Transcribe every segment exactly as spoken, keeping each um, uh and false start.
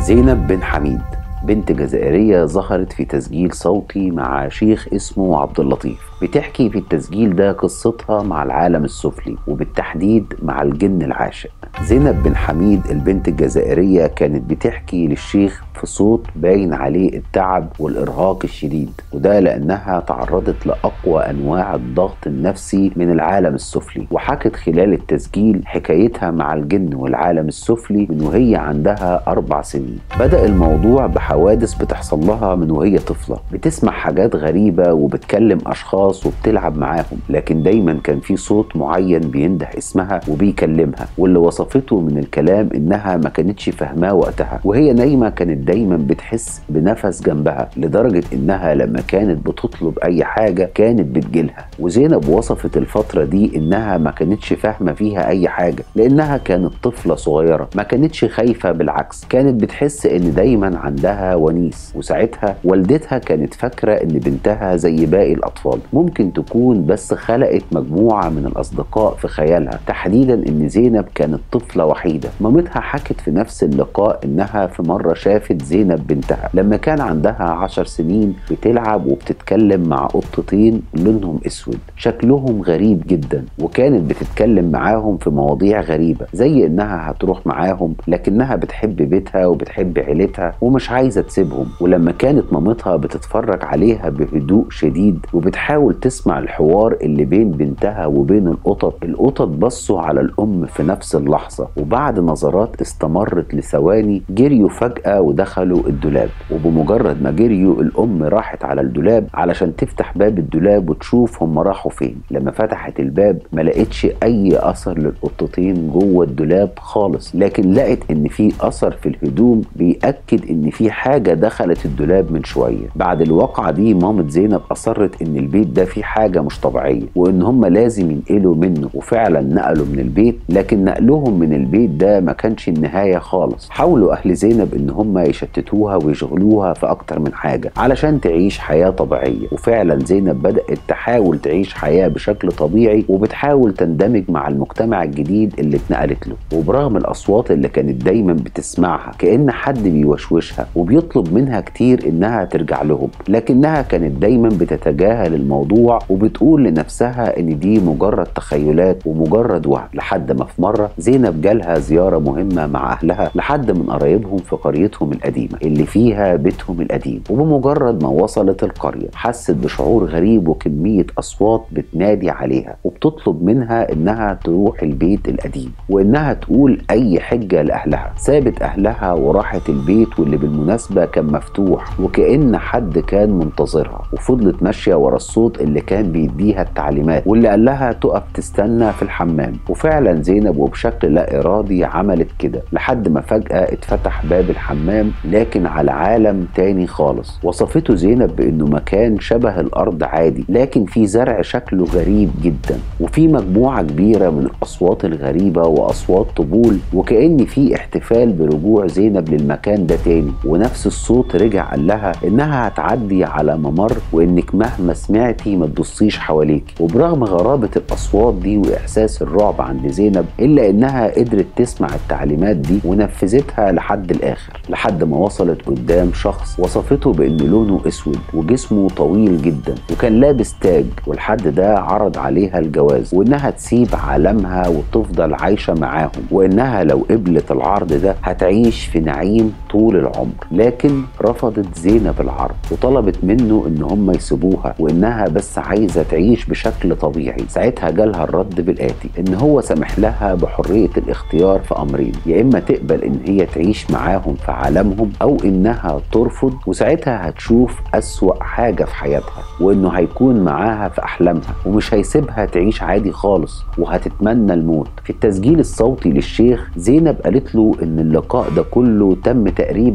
زينب بن حميد بنت جزائرية ظهرت في تسجيل صوتي مع شيخ اسمه عبد اللطيف. بتحكي في التسجيل ده قصتها مع العالم السفلي وبالتحديد مع الجن العاشق. زينب بن حميد البنت الجزائرية كانت بتحكي للشيخ في صوت باين عليه التعب والإرهاق الشديد، وده لأنها تعرضت لأقوى أنواع الضغط النفسي من العالم السفلي. وحكت خلال التسجيل حكايتها مع الجن والعالم السفلي من وهي عندها أربع سنين. بدأ الموضوع بحوادث بتحصل لها من وهي طفلة، بتسمع حاجات غريبة وبتكلم أشخاص وبتلعب معاهم، لكن دايما كان في صوت معين بينده اسمها وبيكلمها، واللي وصفته من الكلام إنها ما كانتش فاهماه وقتها. وهي نايمة كانت دايما بتحس بنفس جنبها، لدرجة إنها لما كانت بتطلب أي حاجة كانت بتجيلها. وزينب وصفت الفترة دي إنها ما كانتش فاهمة فيها أي حاجة، لأنها كانت طفلة صغيرة ما كانتش خايفة، بالعكس كانت بتحس إن دايما عندها ونيس. وساعتها والدتها كانت فاكرة إن بنتها زي باقي الأطفال، ممكن تكون بس خلقت مجموعة من الأصدقاء في خيالها، تحديدا إن زينب كانت طفلة وحيدة. مامتها حكت في نفس اللقاء إنها في مرة شافت زينب بنتها لما كان عندها عشر سنين بتلعب وبتتكلم مع قطتين لونهم اسود شكلهم غريب جدا، وكانت بتتكلم معاهم في مواضيع غريبة زي انها هتروح معاهم، لكنها بتحب بيتها وبتحب عيلتها ومش عايزة تسيبهم. ولما كانت مامتها بتتفرج عليها بهدوء شديد وبتحاول تسمع الحوار اللي بين بنتها وبين القطط، القطط بصوا على الام في نفس اللحظة، وبعد نظرات استمرت لثواني جريوا فجأة ودخلوا الدولاب. وبمجرد ما جريوا الام راحت على الدولاب علشان تفتح باب الدولاب وتشوف هم راحوا فين. لما فتحت الباب ما لقيتش اي اثر للقطتين جوه الدولاب خالص، لكن لقت ان في اثر في الهدوم بيأكد ان في حاجة دخلت الدولاب من شوية. بعد الواقعة دي مامة زينب اصرت ان البيت ده فيه حاجة مش طبيعية وان هم لازم ينقلوا منه، وفعلا نقلوا من البيت. لكن نقلهم من البيت ده ما كانش النهاية خالص. حاولوا اهل زينب ان هم يشتتوها ويشغلوها في اكتر من حاجة علشان تعيش حياة طبيعية. وفعلا زينب بدأت تحاول تعيش حياة بشكل طبيعي وبتحاول تندمج مع المجتمع الجديد اللي اتنقلت له. وبرغم الاصوات اللي كانت دايما بتسمعها كأن حد بيوشوشها وبيطلب منها كتير انها ترجع لهم، لكنها كانت دايما بتتجاهل الموضوع وبتقول لنفسها ان دي مجرد تخيلات ومجرد وهم. لحد ما في مرة زينب جالها زيارة مهمة مع اهلها لحد من قرايبهم في قريتهم القديمة اللي فيها بيتهم القديم. وبمجرد ما وصلت القرية حست بشعور غريب وكمية أصوات بتنادي عليها وبتطلب منها إنها تروح البيت القديم وإنها تقول أي حجة لأهلها. سابت أهلها وراحت البيت واللي بالمناسبة كان مفتوح وكأن حد كان منتظرها، وفضلت ماشية ورا الصوت اللي كان بيديها التعليمات واللي قال لها تقف تستنى في الحمام. وفعلا زينب وبشكل لا إرادي عملت كده لحد ما فجأة اتفتح باب الحمام لكن على عالم تاني خالص. وصفته زينب بأنه مكان شبه الأرض عادي، لكن في زرع شكله غريب جدا وفي مجموعة كبيرة من الأصوات الغريبة وأصوات طبول، وكأن في احتفال برجوع زينب للمكان ده تاني. ونفس الصوت رجع قال لها إنها هتعدي على ممر وإنك مهما سمعتي ما تبصيش حواليك. وبرغم غرابة الأصوات دي وإحساس الرعب عند زينب إلا إنها قدرت تسمع التعليمات دي ونفذتها لحد الآخر، لحد ما وصلت قدام شخص وصفته بأنه لونه اسود وجسمه طويل جدا وكان لابس تاج، والحد ده عرض عليها الجواز وانها تسيب عالمها وتفضل عايشة معاهم، وانها لو قبلت العرض ده هتعيش في نعيم طول العمر. لكن رفضت زينب العرض وطلبت منه ان هم يسيبوها وانها بس عايزة تعيش بشكل طبيعي. ساعتها جالها الرد بالآتي ان هو سمح لها بحرية الاختيار في امرين، يا اما تقبل ان هي تعيش معاهم في عالمهم او انها ترفض، وساعتها هتشوف أسوأ حاجة في حياتها وإنه هيكون معاها في أحلامها ومش هيسيبها تعيش عادي خالص وهتتمنى الموت. في التسجيل الصوتي للشيخ زينب قالت له إن اللقاء ده كله تم تقريبا في حوالي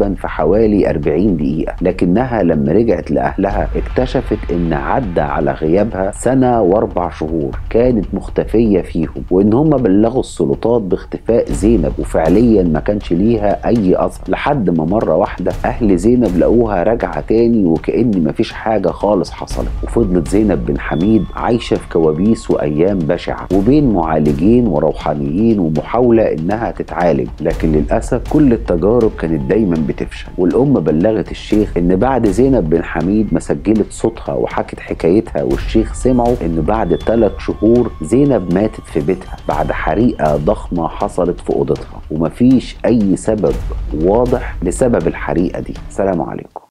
حوالي أربعين دقيقة، لكنها لما رجعت لأهلها اكتشفت إن عدى على غيابها سنة وأربع شهور كانت مختفية فيهم، وإن هم بلغوا السلطات باختفاء زينب وفعليا ما كانش ليها أي أثر، لحد ما مرة واحدة أهل زينب لقوها راجعة تاني وكأن مفيش حاجة خالص حصلت. وفضلت زينب بن حميد عايشة في كوابيس وأيام بشعة وبين معالجين وروحانيين ومحاولة إنها تتعالج، لكن للأسف كل التجارب كانت دايما بتفشل. والأم بلغت الشيخ إن بعد زينب بن حميد ما سجلت صوتها وحكت حكايتها والشيخ سمعوا، إن بعد ثلاث شهور زينب ماتت في بيتها بعد حريقة ضخمة حصلت في أوضتها، ومفيش أي سبب واضح لسبب الحريقة دي. سلام عليكم.